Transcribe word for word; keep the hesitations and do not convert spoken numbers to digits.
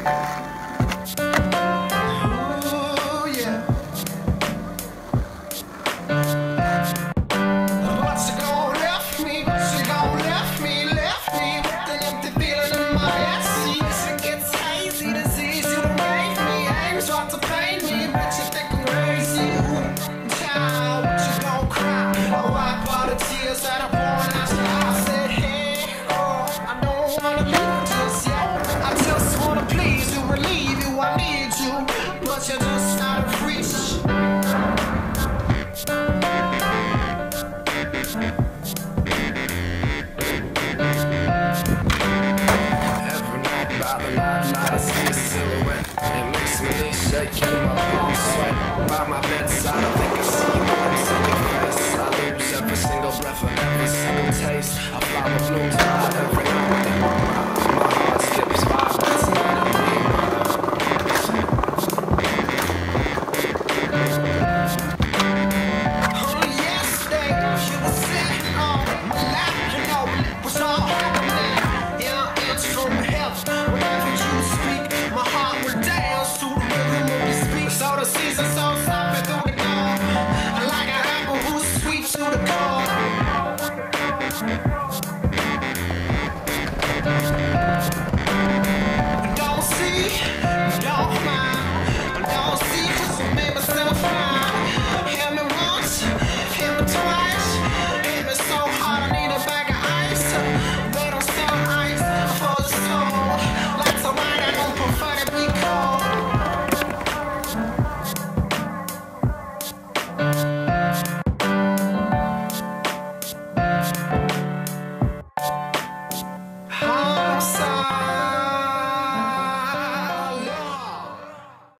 Oh, yeah. But you gon' left me, but you gon' left me, left me with an empty feeling in my head. See, it gets hazy, disease you done gave me. Aims try to pain me, but you think I'm crazy. Child, what you gon' cry? I'll wipe all the tears that are pouring out your eyes. I said, hey, oh, I don't wanna leave you just yet. I just wanna please you, relieve you, I need you, but you're just not a reach. I see a silhouette, it makes me shake in my palms, sweat by my bedside. I think I see you once in your face. I lose every single breath and every single taste. I flower blooms.